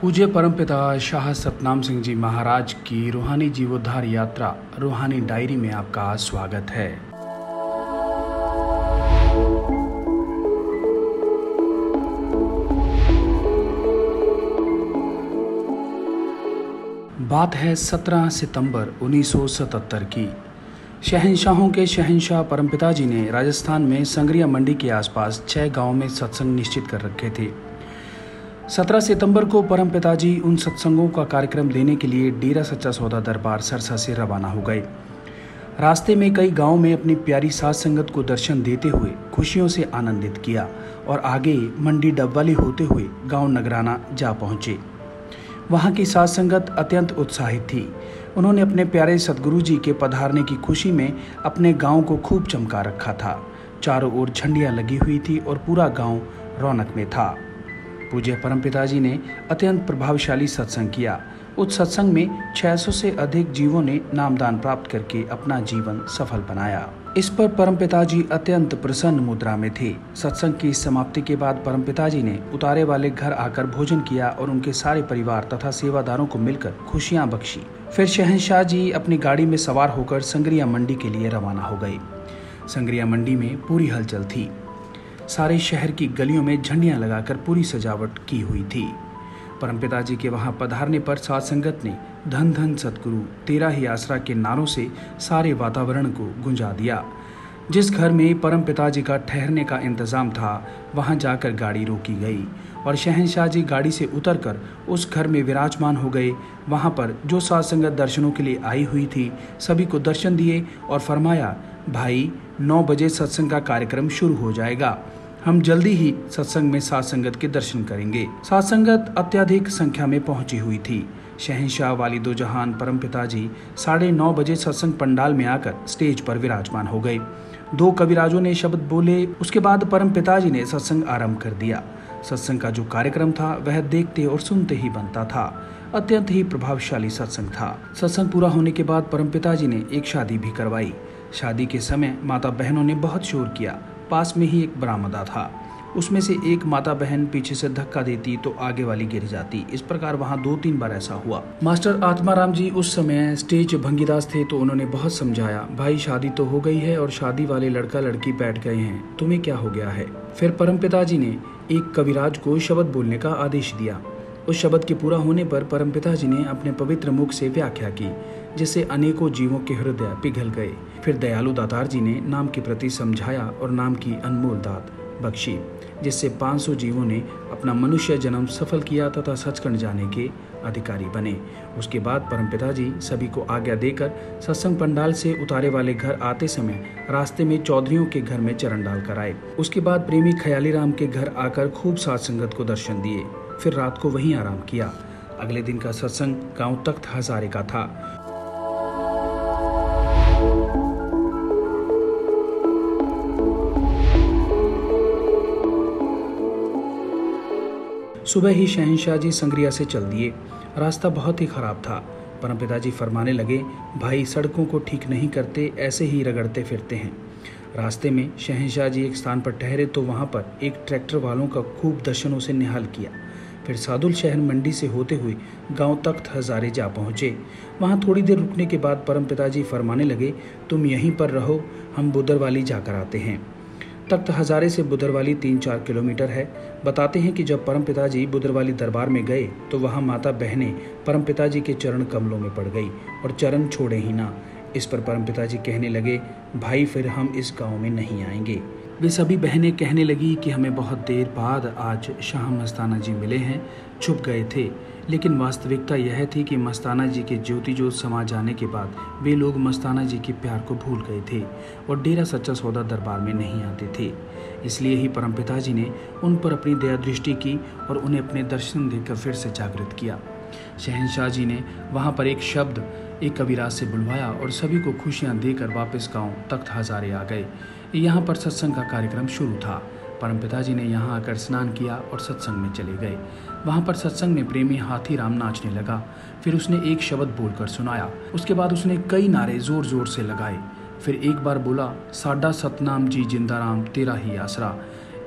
पूज्य परमपिता शाह सतनाम सिंह जी महाराज की रूहानी जीवोद्धार यात्रा रूहानी डायरी में आपका स्वागत है। बात है 17 सितंबर 1977 की। शहंशाहों के शहंशाह परमपिता जी ने राजस्थान में संगरिया मंडी के आसपास 6 गांवों में सत्संग निश्चित कर रखे थे। 17 सितंबर को परमपिता जी उन सत्संगों का कार्यक्रम देने के लिए डेरा सच्चा सौदा दरबार सरसा से रवाना हो गए। रास्ते में कई गांवों में अपनी प्यारी साध संगत को दर्शन देते हुए खुशियों से आनंदित किया और आगे मंडी डबवाली होते हुए गांव नगराना जा पहुंचे। वहां की साध संगत अत्यंत उत्साहित थी। उन्होंने अपने प्यारे सतगुरु जी के पधारने की खुशी में अपने गांव को खूब चमका रखा था। चारों ओर झंडियां लगी हुई थी और पूरा गांव रौनक में था। पूज्य परमपिता जी ने अत्यंत प्रभावशाली सत्संग किया। उस सत्संग में 600 से अधिक जीवों ने नामदान प्राप्त करके अपना जीवन सफल बनाया। इस पर परमपिता जी अत्यंत प्रसन्न मुद्रा में थे। सत्संग की समाप्ति के बाद परमपिता जी ने उतारे वाले घर आकर भोजन किया और उनके सारे परिवार तथा सेवादारों को मिलकर खुशियां बख्शी। फिर शहंशाह जी अपनी गाड़ी में सवार होकर संगरिया मंडी के लिए रवाना हो गए। संगरिया मंडी में पूरी हलचल थी। सारे शहर की गलियों में झंडियां लगाकर पूरी सजावट की हुई थी। परमपिता जी के वहां पधारने पर साध संगत ने धन धन सतगुरु तेरा ही आसरा के नारों से सारे वातावरण को गुंजा दिया। जिस घर में परमपिता जी का ठहरने का इंतजाम था वहां जाकर गाड़ी रोकी गई और शहंशाह जी गाड़ी से उतरकर उस घर में विराजमान हो गए। वहां पर जो साध संगत दर्शनों के लिए आई हुई थी सभी को दर्शन दिए और फरमाया, भाई 9 बजे सत्संग का कार्यक्रम शुरू हो जाएगा, हम जल्दी ही सत्संग में साध संगत के दर्शन करेंगे। साध संगत अत्यधिक संख्या में पहुंची हुई थी। शहंशाह वाली दो जहान परमपिता जी 9:30 बजे सत्संग पंडाल में आकर स्टेज पर विराजमान हो गए। 2 कविराजों ने शब्द बोले। उसके बाद परमपिता जी ने सत्संग आरंभ कर दिया। सत्संग का जो कार्यक्रम था वह देखते और सुनते ही बनता था। अत्यंत ही प्रभावशाली सत्संग था। सत्संग पूरा होने के बाद परमपिता जी ने एक शादी भी करवाई। शादी के समय माता बहनों ने बहुत शोर किया। पास में ही एक बरामदा था। उसमें से एक माता बहन पीछे से धक्का देती तो आगे वाली गिर जाती। इस प्रकार वहां 2-3 बार ऐसा हुआ। मास्टर आत्माराम जी उस समय स्टेज भंगीदास थे तो उन्होंने बहुत समझाया, भाई शादी तो हो गई है और शादी वाले लड़का लड़की बैठ गए हैं, तुम्हें क्या हो गया है। फिर परमपिता जी ने एक कविराज को शब्द बोलने का आदेश दिया। उस शब्द के पूरा होने पर परमपिता जी ने अपने पवित्र मुख से व्याख्या की, जिससे अनेकों जीवों के हृदय पिघल गए। फिर दयालु दातार जी ने नाम के प्रति समझाया और नाम की अनमोल दात बख्शी, जिससे 500 जीवों ने अपना मनुष्य जन्म सफल किया तथा सचखंड जाने के अधिकारी बने। उसके बाद परमपिता जी सभी को आज्ञा देकर सत्संग पंडाल से उतारे वाले घर आते समय रास्ते में चौधरियों के घर में चरण डाल कर आए। उसके बाद प्रेमी खयाली राम के घर आकर खूब साध संगत को दर्शन दिए। फिर रात को वहीं आराम किया। अगले दिन का सत्संग गांव तख्त हजारे का था। सुबह ही शहंशाह जी संगरिया से चल दिए। रास्ता बहुत ही खराब था। परमपिता जी फरमाने लगे, भाई सड़कों को ठीक नहीं करते, ऐसे ही रगड़ते फिरते हैं। रास्ते में शहंशाह जी एक स्थान पर ठहरे तो वहां पर एक ट्रैक्टर वालों का खूब दर्शनों से निहाल किया। फिर सादुल शहर मंडी से होते हुए गांव तख्त हजारे जा पहुंचे। वहां थोड़ी देर रुकने के बाद परमपिता जी फरमाने लगे, तुम यहीं पर रहो, हम बुदरवाली जाकर आते हैं। तख्त हजारे से बुदरवाली 3-4 किलोमीटर है। बताते हैं कि जब परमपिता जी बुदरवाली दरबार में गए तो वहां माता बहनें परमपिता जी के चरण कमलों में पड़ गई और चरण छोड़े ही ना। इस पर परमपिता जी कहने लगे, भाई फिर हम इस गांव में नहीं आएंगे। वे सभी बहनें कहने लगी कि हमें बहुत देर बाद आज शाह मस्ताना जी मिले हैं, छुप गए थे। लेकिन वास्तविकता यह थी कि मस्ताना जी के ज्योति ज्योत समा जाने के बाद वे लोग मस्ताना जी के प्यार को भूल गए थे और डेरा सच्चा सौदा दरबार में नहीं आते थे। इसलिए ही परमपिता जी ने उन पर अपनी दया दृष्टि की और उन्हें अपने दर्शन देकर फिर से जागृत किया। शहंशाह जी ने वहाँ पर एक शब्द एक कविराज से बुलवाया और सभी को खुशियाँ देकर वापस गाँव तख्त हजारे आ गए। यहाँ पर सत्संग का कार्यक्रम शुरू था। परमपिता जी ने यहाँ आकर स्नान किया और सत्संग में चले गए। वहाँ पर सत्संग में प्रेमी हाथी राम नाचने लगा। फिर उसने एक शब्द बोलकर सुनाया। उसके बाद उसने कई नारे जोर जोर से लगाए। फिर एक बार बोला, साडा सतनाम जी जिंदा राम तेरा ही आसरा।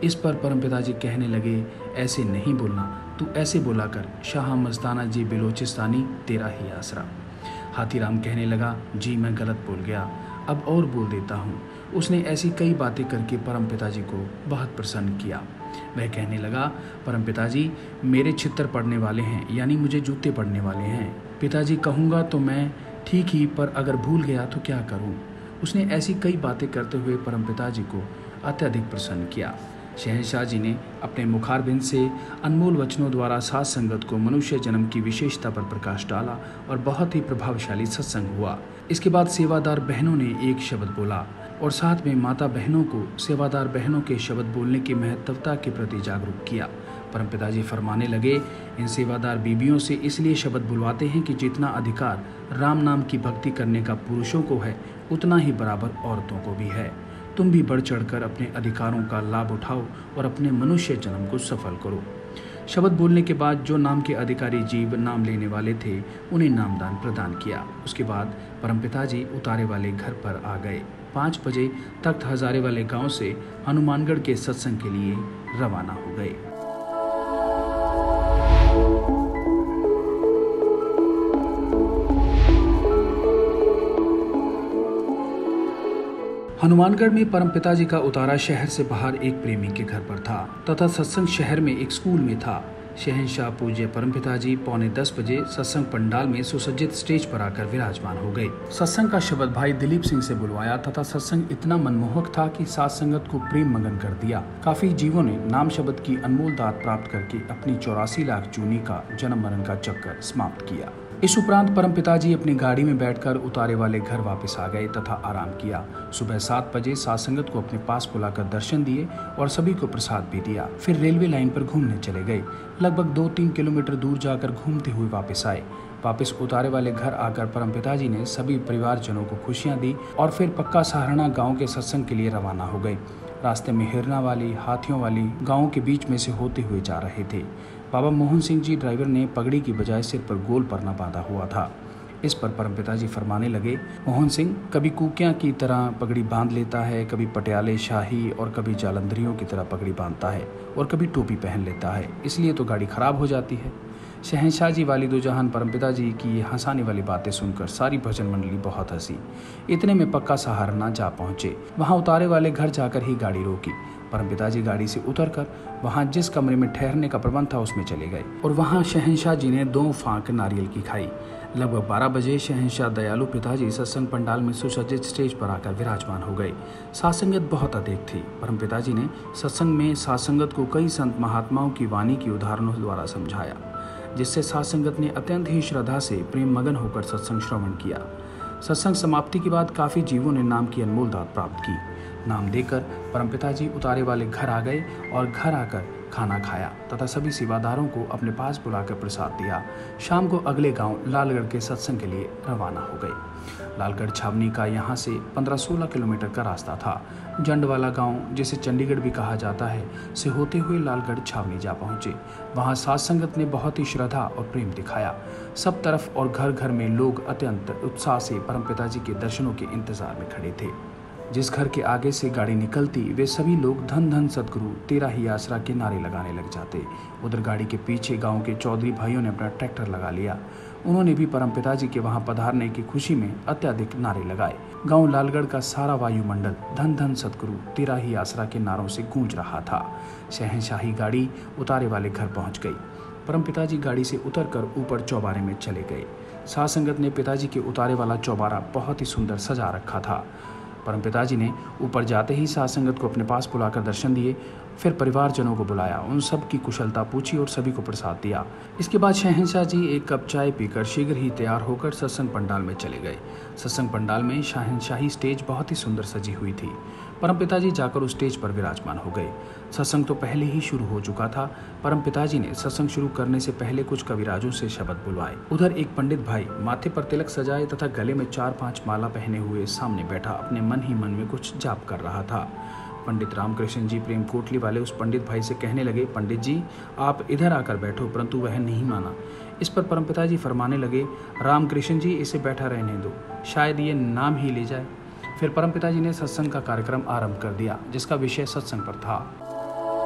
इस पर परमपिता जी कहने लगे, ऐसे नहीं बोलना, तू ऐसे बोला कर, शाह मस्ताना जी बिलोचिस्तानी तेरा ही आसरा। हाथीराम कहने लगा, जी मैं गलत बोल गया, अब और बोल देता हूँ। उसने ऐसी कई बातें करके परमपिता जी को बहुत प्रसन्न किया। वह कहने लगा, परमपिता जी मेरे छितर पड़ने वाले हैं, यानी मुझे जूते पड़ने वाले हैं। पिताजी कहूँगा तो मैं ठीक ही, पर अगर भूल गया तो क्या करूँ। उसने ऐसी कई बातें करते हुए परमपिता जी को अत्यधिक प्रसन्न किया। शहंशाह जी ने अपने मुखारबिंद से अनमोल वचनों द्वारा साध संगत को मनुष्य जन्म की विशेषता पर प्रकाश डाला और बहुत ही प्रभावशाली सत्संग हुआ। इसके बाद सेवादार बहनों ने एक शब्द बोला और साथ में माता बहनों को सेवादार बहनों के शब्द बोलने की महत्वता के प्रति जागरूक किया। परमपिता जी फरमाने लगे, इन सेवादार बीबियों से इसलिए शब्द बुलवाते हैं कि जितना अधिकार राम नाम की भक्ति करने का पुरुषों को है, उतना ही बराबर औरतों को भी है। तुम भी बढ़ चढ़कर अपने अधिकारों का लाभ उठाओ और अपने मनुष्य जन्म को सफल करो। शब्द बोलने के बाद जो नाम के अधिकारी जीव नाम लेने वाले थे, उन्हें नामदान प्रदान किया। उसके बाद परमपिता जी उतारे वाले घर पर आ गए। 5 बजे तख्त हजारे वाले गांव से हनुमानगढ़ के सत्संग के लिए रवाना हो गए। हनुमानगढ़ में परमपिता जी का उतारा शहर से बाहर एक प्रेमी के घर पर था तथा सत्संग शहर में एक स्कूल में था। शहंशाह पूज्य परमपिता जी 9:45 बजे सत्संग पंडाल में सुसज्जित स्टेज पर आकर विराजमान हो गए। सत्संग का शब्द भाई दिलीप सिंह से बुलवाया तथा सत्संग इतना मनमोहक था कि साध संगत को प्रेम मगन कर दिया। काफी जीवों ने नाम शब्द की अनमोल दात प्राप्त करके अपनी 84 लाख जूनी का जन्म मरण का चक्कर समाप्त किया। इस उपरांत परमपिता जी अपनी गाड़ी में बैठकर उतारे वाले घर वापस आ गए तथा आराम किया। सुबह 7 बजे साध संगत को अपने पास बुलाकर दर्शन दिए और सभी को प्रसाद भी दिया। फिर रेलवे लाइन पर घूमने चले गए। लगभग 2-3 किलोमीटर दूर जाकर घूमते हुए वापस आए। वापस उतारे वाले घर आकर परमपिता जी ने सभी परिवारजनों को खुशियां दी और फिर पक्का सहारणा गाँव के सत्संग के लिए रवाना हो गए। रास्ते में हिरना वाली, हाथियों वाली गाँव के बीच में से होते हुए जा रहे थे। बाबा मोहन सिंह जी ड्राइवर ने पगड़ी की बजाय सिर पर गोल परना बांधा हुआ था। इस पर परमपिता जी फरमाने लगे, मोहन सिंह कभी कुकियां की तरह पगड़ी बांध लेता है, कभी पटियाले शाही और कभी जालंधरियों की तरह पगड़ी बांधता है और कभी टोपी पहन लेता है, इसलिए तो गाड़ी खराब हो जाती है। शहंशाह जी वाली दो जहान परमपिता जी की हंसाने वाली बातें सुनकर सारी भजन मंडली बहुत हंसी। इतने में पक्का सहारना जा पहुंचे। वहां उतारे वाले घर जाकर ही गाड़ी रोकी। परमपिता जी गाड़ी से उतरकर वहां जिस कमरे में ठहरने का प्रबंध था उसमें चले गए और वहां शहंशाह जी ने 2 फांक नारियल की खाई। लगभग 12 बजे शहंशाह दयालु पिताजी सत्संग पंडाल में सुसज्जित स्टेज पर आकर विराजमान हो गए। साध संगत बहुत अधिक थी। परमपिता जी ने सत्संग में साध संगत को कई संत महात्माओं की वाणी की उदाहरणों द्वारा समझाया, जिससे साध संगत ने अत्यंत ही श्रद्धा से प्रेम मगन होकर सत्संग श्रवण किया। सत्संग समाप्ति के बाद काफी जीवों ने नाम की अनमोल दात प्राप्त की। नाम देकर परमपिता जी उतारे वाले घर आ गए और घर आकर खाना खाया तथा सभी सेवादारों को अपने पास बुलाकर प्रसाद दिया। शाम को अगले गांव लालगढ़ के सत्संग के लिए रवाना हो गए। लालगढ़ छावनी का यहाँ से 15-16 किलोमीटर का रास्ता था। जंड वाला गांव, जिसे चंडीगढ़ भी कहा जाता है, से होते हुए लालगढ़ छावनी जा पहुंचे। वहां साध संगत ने बहुत ही श्रद्धा और प्रेम दिखाया। सब तरफ और घर घर में लोग अत्यंत उत्साह से परमपिता जी के दर्शनों के इंतजार में खड़े थे। जिस घर के आगे से गाड़ी निकलती, वे सभी लोग धन धन सतगुरु तेरा ही आसरा के नारे लगाने लग जाते। उधर गाड़ी के पीछे गांव के चौधरी भाइयों ने अपना ट्रैक्टर लगा लिया। उन्होंने भी परमपिता जी के वहां पधारने की खुशी में अत्यधिक नारे लगाए। गांव लालगढ़ का सारा वायुमंडल धन धन सतगुरु तेरा ही आसरा के नारों से गूंज रहा था। शहंशाही गाड़ी उतारे वाले घर पहुंच गई। परमपिता जी गाड़ी से उतरकर ऊपर चौबारे में चले गए। साध संगत ने पिताजी के उतारे वाला चौबारा बहुत ही सुंदर सजा रखा था। परमपिता जी ने ऊपर जाते ही साध संगत को अपने पास बुलाकर दर्शन दिए। फिर परिवारजनों को बुलाया, उन सब की कुशलता पूछी और सभी को प्रसाद दिया। इसके बाद शहंशाह जी एक कप चाय पीकर शीघ्र ही तैयार होकर सत्संग पंडाल में चले गए। सत्संग पंडाल में शहंशाही स्टेज बहुत ही सुंदर सजी हुई थी। परमपिता जी जाकर उस स्टेज पर विराजमान हो गए। सत्संग तो पहले ही शुरू हो चुका था। परमपिता जी ने सत्संग शुरू करने से पहले कुछ कविराजों से शब्द बुलवाए। उधर एक पंडित भाई माथे पर तिलक सजाए तथा गले में 4-5 माला पहने हुए सामने बैठा अपने मन ही मन में कुछ जाप कर रहा था। पंडित रामकृष्ण जी प्रेम कोटली वाले उस पंडित भाई से कहने लगे, पंडित जी आप इधर आकर बैठो, परंतु वह नहीं माना। इस पर परमपिता जी फरमाने लगे, रामकृष्ण जी इसे बैठा रहने दो, शायद ये नाम ही ले जाए। फिर परमपिता जी ने सत्संग का कार्यक्रम आरंभ कर दिया, जिसका विषय सत्संग पर था।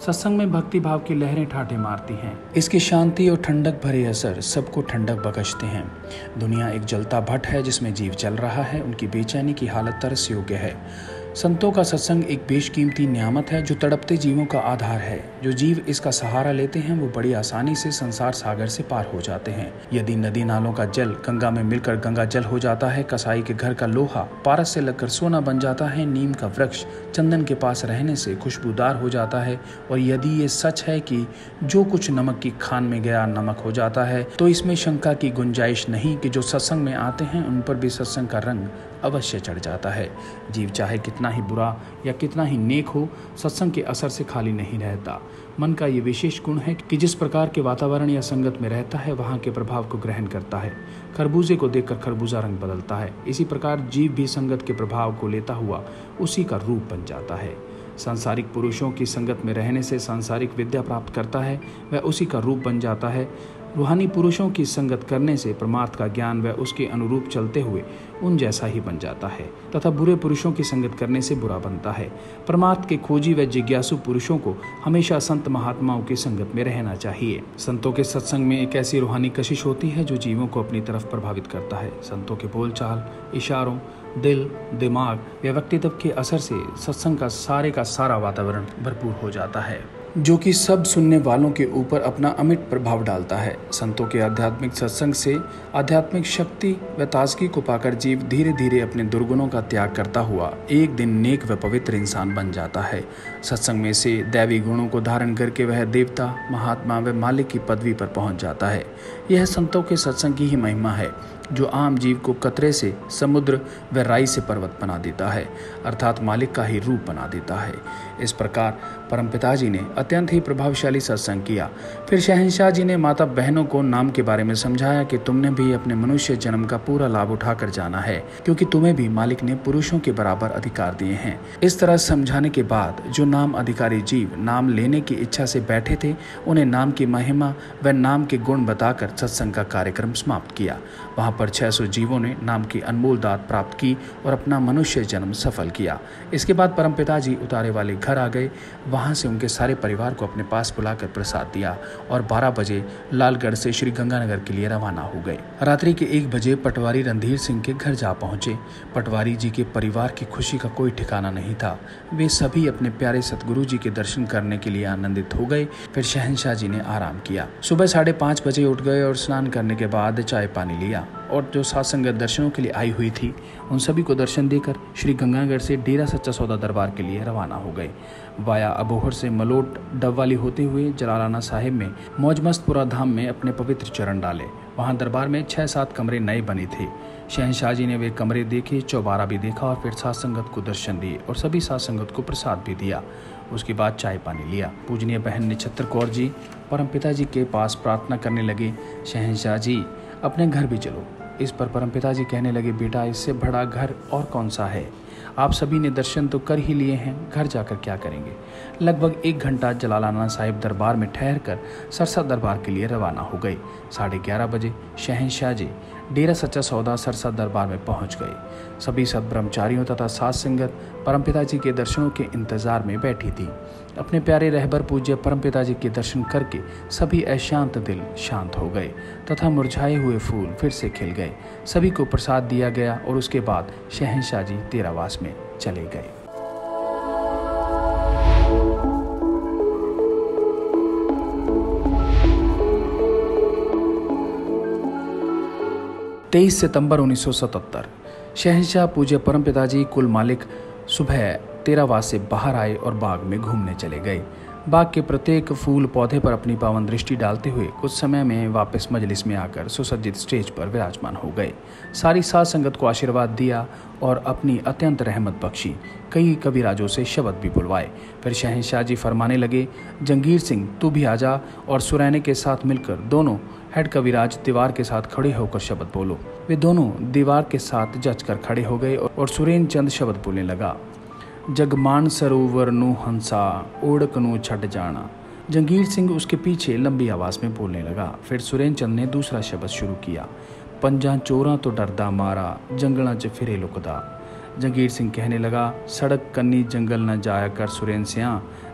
सत्संग में भक्ति भाव की लहरें ठाठे मारती हैं। इसकी शांति और ठंडक भरे असर सबको ठंडक बख्शते हैं। दुनिया एक जलता भट्ट है जिसमें जीव जल रहा है। उनकी बेचैनी की हालत तरस योग्य है। संतों का सत्संग एक बेशकीमती नियामत है जो तड़पते जीवों का आधार है। जो जीव इसका सहारा लेते हैं वो बड़ी आसानी से संसार सागर से पार हो जाते हैं। यदि नदी नालों का जल गंगा में मिलकर गंगा जल हो जाता है, कसाई के घर का लोहा पारस से लगकर सोना बन जाता है, नीम का वृक्ष चंदन के पास रहने से खुशबूदार हो जाता है, और यदि ये सच है कि जो कुछ नमक की खान में गया नमक हो जाता है, तो इसमें शंका की गुंजाइश नहीं कि जो सत्संग में आते हैं उन पर भी सत्संग का रंग अवश्य चढ़ जाता है। जीव चाहे कितना ही बुरा या कितना ही नेक हो, सत्संग के असर से खाली नहीं रहता। मन का ये विशेष गुण है कि जिस प्रकार के वातावरण या संगत में रहता है वहाँ के प्रभाव को ग्रहण करता है। खरबूजे को देखकर खरबूजा रंग बदलता है, इसी प्रकार जीव भी संगत के प्रभाव को लेता हुआ उसी का रूप बन जाता है। सांसारिक पुरुषों की संगत में रहने से सांसारिक विद्या प्राप्त करता है, वह उसी का रूप बन जाता है। रूहानी पुरुषों की संगत करने से परमार्थ का ज्ञान वह उसके अनुरूप चलते हुए उन जैसा ही बन जाता है, तथा बुरे पुरुषों की संगत करने से बुरा बनता है। परमार्थ के खोजी व जिज्ञासु पुरुषों को हमेशा संत महात्माओं की संगत में रहना चाहिए। संतों के सत्संग में एक ऐसी रूहानी कशिश होती है जो जीवों को अपनी तरफ प्रभावित करता है। संतों के बोलचाल, इशारों, दिल, दिमाग व व्यक्तित्व के असर से सत्संग का सारा वातावरण भरपूर हो जाता है, जो कि सब सुनने वालों के ऊपर अपना अमिट प्रभाव डालता है। संतों के आध्यात्मिक सत्संग से आध्यात्मिक शक्ति व ताजगी को पाकर जीव धीरे धीरे अपने दुर्गुणों का त्याग करता हुआ एक दिन नेक व पवित्र इंसान बन जाता है। सत्संग में से दैवी गुणों को धारण करके वह देवता, महात्मा व मालिक की पदवी पर पहुंच जाता है। यह संतों के सत्संग की ही महिमा है जो आम जीव को कतरे से समुद्र व राई से पर्वत बना देता है, अर्थात मालिक का ही रूप बना देता है। इस प्रकार परमपिता जी ने अत्यंत ही प्रभावशाली सत्संग किया। फिर शहंशाह जी ने माता बहनों को नाम के बारे में समझाया कि तुमने भी अपने मनुष्य जन्म का पूरा लाभ उठाकर जाना है, क्योंकि तुम्हें भी मालिक ने पुरुषों के बराबर अधिकार दिए हैं। इस तरह समझाने के बाद जो नाम अधिकारी जीव नाम लेने की इच्छा से बैठे थे, उन्हें नाम की महिमा व नाम के गुण बताकर सत्संग का कार्यक्रम समाप्त किया। वहाँ पर 600 जीवों ने नाम की अनमोल दात प्राप्त की और अपना मनुष्य जन्म सफल किया। इसके बाद परमपिता जी उतारे वाले घर आ गए। वहाँ से उनके सारे परिवार को अपने पास बुलाकर प्रसाद दिया और 12 बजे लालगढ़ से श्री गंगानगर के लिए रवाना हो गए। रात्रि के 1 बजे पटवारी रणधीर सिंह के घर जा पहुंचे। पटवारी जी के परिवार की खुशी का कोई ठिकाना नहीं था। वे सभी अपने प्यारे सतगुरु जी के दर्शन करने के लिए आनंदित हो गए। फिर शहंशाह जी ने आराम किया। सुबह 5:30 बजे उठ गए और स्नान करने के बाद चाय पानी लिया और जो साथ संगत दर्शनों के लिए आई हुई थी उन सभी को दर्शन देकर श्री गंगानगर से डेरा सच्चा सौदा दरबार के लिए रवाना हो गए। वाया अबोहर से मलोट डबवाली होते हुए जलालाना साहिब में मौजमस्तपुरा धाम में अपने पवित्र चरण डाले। वहां दरबार में 6-7 कमरे नए बने थे। शहंशाह जी ने वे कमरे देखे, चौबारा भी देखा और फिर साथ संगत को दर्शन दिए और सभी साथ संगत को प्रसाद भी दिया। उसके बाद चाय पानी लिया। पूजनीय बहन नक्षत्र कौर जी परमपिता जी के पास प्रार्थना करने लगे, शहंशाह जी अपने घर भी चलो। इस पर परमपिता जी कहने लगे, बेटा इससे बड़ा घर और कौन सा है। आप सभी ने दर्शन तो कर ही लिए हैं, घर जाकर क्या करेंगे। लगभग 1 घंटा जलालाना साहिब दरबार में ठहर कर सरसा दरबार के लिए रवाना हो गए। 11:30 बजे शहंशाह जी डेरा सच्चा सौदा सरसा दरबार में पहुंच गए। सभी सद्ब्रह्मचारियों तथा साध संगत परमपिता जी के दर्शनों के इंतजार में बैठी थी। अपने प्यारे रहबर पूज्य परमपिता जी के दर्शन करके सभी अशांत दिल शांत हो गए तथा मुरझाए हुए फूल फिर से खिल गए। सभी को प्रसाद दिया गया और उसके बाद शहंशाह जी तेरावास में चले गए। तेईस सितंबर 1977 शहंशाह पूज्य परमपिता जी कुल मालिक सुबह तेरावास से बाहर आए और बाग में घूमने चले गए। बाग के प्रत्येक फूल पौधे पर अपनी पावन दृष्टि डालते हुए कुछ समय में वापस मजलिस में आकर सुसज्जित स्टेज पर विराजमान हो गए। सारी साध संगत को आशीर्वाद दिया और अपनी अत्यंत रहमत बख्शी। कई कविराजों से शब्द भी बुलवाए। फिर शहंशाह जी फरमाने लगे, जंगीर सिंह तू भी आजा और सुरैने के साथ मिलकर दोनों हेड कविराज दीवार के साथ खड़े होकर शब्द बोलो। वे दोनों दीवार के साथ जच कर खड़े हो गए और सुरेन चंद शब्द बोलने लगा, जगमान सरोवर नु हंसा ओढ़क नु छट जाना। जंगीर सिंह उसके पीछे लंबी आवाज में बोलने लगा। फिर सुरेन चंद ने दूसरा शब्द शुरू किया, पंजा चोरा तो डरदा मारा जंगला च फिरे लुकदा। जंगीर सिंह कहने लगा, सड़क कन्नी जंगल न जाया कर सुरेन सिया,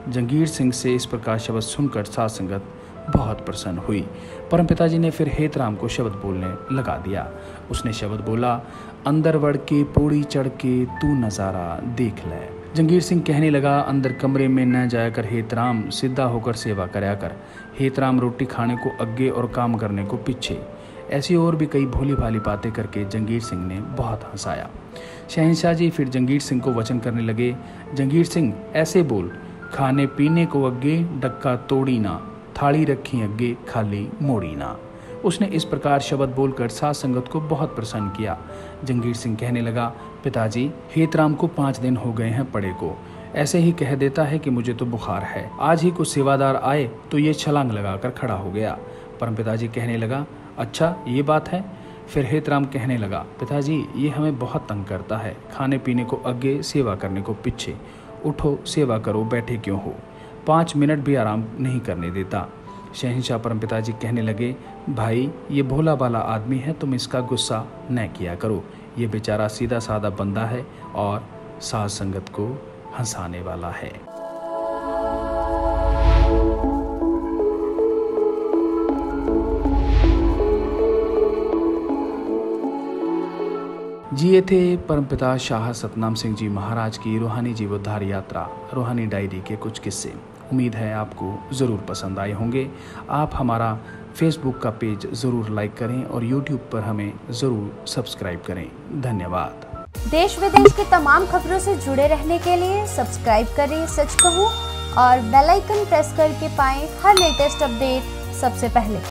जंगीर सिंह से इस प्रकार शब्द सुनकर साध संगत बहुत प्रसन्न हुई। परमपिता जी ने फिर हेतराम को शब्द बोलने लगा दिया। उसने शब्द बोला, अंदर बढ़ के पौड़ी चढ़ के तू नज़ारा देख ले। जंगीर सिंह कहने लगा, अंदर कमरे में न जाकर हेतराम सीधा होकर सेवा कराया कर। हेतराम रोटी खाने को अग्गे और काम करने को पीछे। ऐसी और भी कई भोली भाली बातें करके जंगीर सिंह ने बहुत हंसाया। शहंशाह जी फिर जंगीर सिंह को वचन करने लगे, जंगीर सिंह ऐसे बोल, खाने पीने को अग्गे डक्का तोड़ी ना, थाली रखी अग्गे खाली मोड़ी ना। उसने इस प्रकार शब्द बोलकर साध संगत को बहुत प्रसन्न किया। जंगीर सिंह कहने लगा, पिताजी हेतराम को 5 दिन हो गए हैं पड़े को, ऐसे ही कह देता है कि मुझे तो बुखार है। आज ही कुछ सेवादार आए तो ये छलांग लगाकर खड़ा हो गया। परमपिताजी कहने लगा, अच्छा ये बात है। फिर हेतराम कहने लगा, पिताजी ये हमें बहुत तंग करता है, खाने पीने को आगे सेवा करने को पीछे। उठो सेवा करो, बैठे क्यों हो, 5 मिनट भी आराम नहीं करने देता। शहंशाह परमपिताजी कहने लगे, भाई ये भोला भाला आदमी है, तुम इसका गुस्सा न किया करो। ये बेचारा सीधा साधा बंदा है और साध संगत को हंसाने वाला है। जिए थे परमपिता शाह सतनाम सिंह जी महाराज की रूहानी जीवोद्धार यात्रा, रूहानी डायरी के कुछ किस्से। उम्मीद है आपको ज़रूर पसंद आए होंगे। आप हमारा फेसबुक का पेज ज़रूर लाइक करें और यूट्यूब पर हमें ज़रूर सब्सक्राइब करें। धन्यवाद। देश विदेश की तमाम खबरों से जुड़े रहने के लिए सब्सक्राइब करें सच कहूं और बेल आइकन प्रेस करके पाएं हर लेटेस्ट अपडेट सबसे पहले।